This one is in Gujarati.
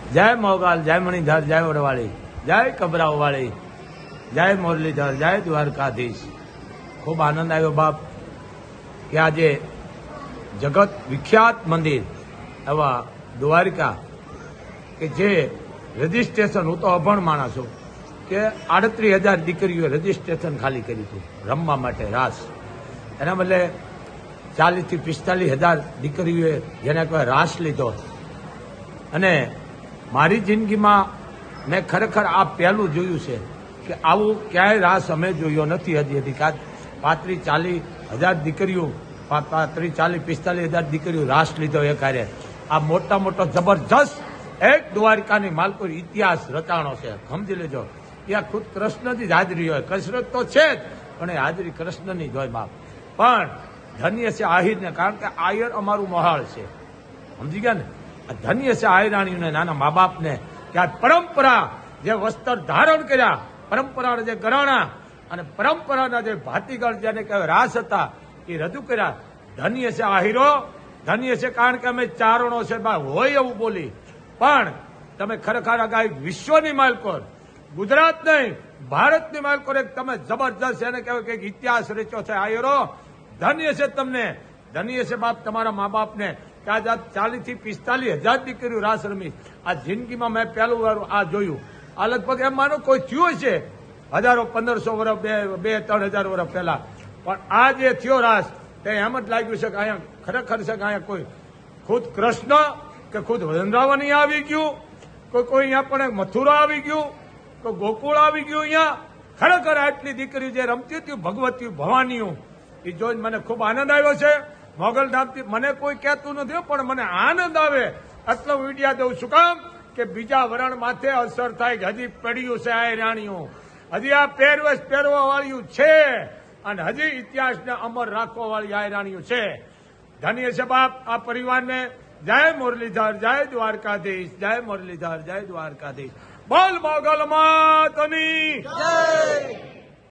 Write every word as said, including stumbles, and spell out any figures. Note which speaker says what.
Speaker 1: જય મોગલ, જય મણિધર, જય વડવાળી, જય કબરાઓવાળી, જય મુરલીધર, જય દ્વારકાધીશ. ખૂબ આનંદ આવ્યો બાપ કે આજે જગત વિખ્યાત મંદિર એવા દ્વારકા કે જે રજીસ્ટ્રેશન, હું તો અભણ માણસ છું કે આડત્રીસ હજાર દીકરીઓએ રજીસ્ટ્રેશન ખાલી કર્યું હતું રમવા માટે રાસ. એના બદલે ચાલીસ થી પિસ્તાલીસ હજાર દીકરીઓએ જેને કહેવાય રાસ લીધો. અને મારી જિંદગીમાં મેં ખરેખર આ પહેલું જોયું છે કે આવું ક્યાંય રાસ અમે જોયો નથી હજી હજી કાં પાંત્રીસ ચાલીસ હજાર દીકરીઓ પાંત્રીસ ચાલીસ પિસ્તાલીસ હજાર દીકરીઓ રાસ લીધો એ કાર્ય. આ મોટા મોટો જબરજસ્ત એક દ્વારકાની માલપુર ઇતિહાસ રચાણો છે. સમજી લેજો. ત્યાં ખુદ કૃષ્ણની જ હાજરી હોય. કસરત તો છે જ, પણ એ હાજરી કૃષ્ણની જ હોય બાપ. પણ ધન્ય છે આહિરને, કારણ કે આયર અમારું મહાળ છે. સમજી ગયા ને? ધન્ય છે આયરાણીઓને, નાના મા બાપને કે આ પરંપરા જે વસ્ત્ર ધારણ કર્યા, પરંપરાના જે ગરાણા અને પરંપરાના જે ભાતીગળ જેને કહેવાય રાસ હતા એ રજૂ કર્યા. ધન્ય છે આહિરો, ધન્ય છે, કારણ કે અમે ચારણો છે બા હોય એવું બોલી. પણ તમે ખરેખર આ વિશ્વની માલકોર, ગુજરાત નહીં ભારતની માલકોર એક તમે જબરજસ્ત એને કહેવાય કે ઇતિહાસ રચ્યો છે આયરો. ધન્ય છે તમને, ધન્ય છે બાપ તમારા મા બાપને કે આજ ચાલીસ થી પિસ્તાલીસ હજાર દીકરીઓ રાસ રમી. આ જિંદગીમાં મેં પહેલું વાર આ જોયું. આ લગભગ એમ માનો કોઈ થયું છે હજારો પંદરસો વર્ષ બે બે ત્રણ હજાર વર્ષ પહેલા, પણ આ જે થયો રાસ તે એમ જ લાગ્યું છે કે અહીંયા ખરેખર છે કે અહીંયા કોઈ ખુદ કૃષ્ણ કે ખુદ વૃંદાવન આવી ગયું, કોઈ કોઈ અહીંયા પણ મથુરા આવી ગયું, કોઈ ગોકુળ આવી ગયું. અહીંયા ખરેખર આટલી દીકરી જે રમતી હતી ભગવતી ભવાનીઓ એ જોઈને મને ખૂબ આનંદ આવ્યો છે. મોગલધામથી મને કોઈ કહેતું નથી, પણ મને આનંદ આવે એટલો વિડિયા દઉં. શું કામ કે બીજા વરણ માથે અસર થાય કે હજી પડ્યું છે આ રાણીઓ, હજી આ પહેરવેશ પહેરવા વાળ્યું છે અને હજી ઇતિહાસને અમર રાખવા વાળી આ રાણીઓ છે. ધન્ય છે બાપ આ પરિવારને. જય મુરલીધર, જય દ્વારકાધીશ, જય મુરલીધર, જય દ્વારકાધીશ. બોલ મોગલ માતની જય.